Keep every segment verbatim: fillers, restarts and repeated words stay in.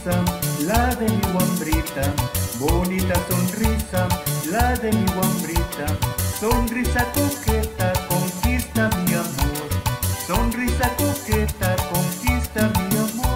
sonrisa, la de mi guambrita, bonita sonrisa, la de mi guambrita, sonrisa coqueta, conquista mi amor, sonrisa coqueta, conquista mi amor.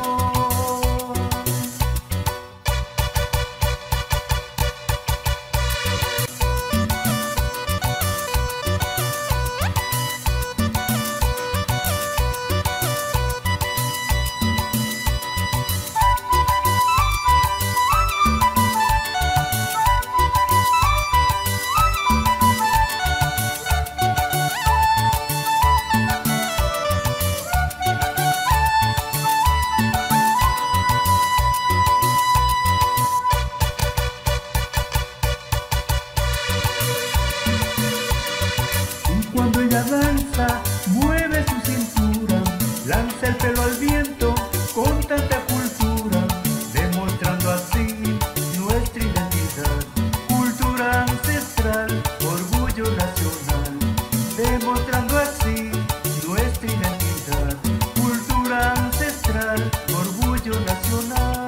Cuando ella danza, mueve su cintura, lanza el pelo al viento con tanta cultura, demostrando así nuestra identidad, cultura ancestral, orgullo nacional, demostrando así nuestra identidad, cultura ancestral, orgullo nacional.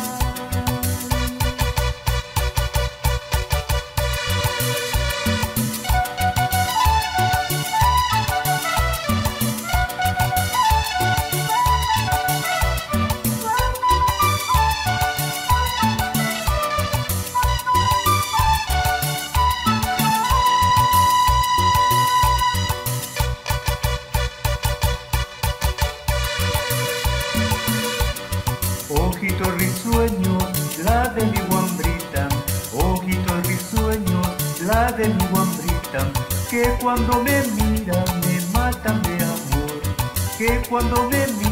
Ojitos risueños, la de mi guambrita, ojitos risueños, la de mi guambrita, que cuando me mira me matan de amor, que cuando me mira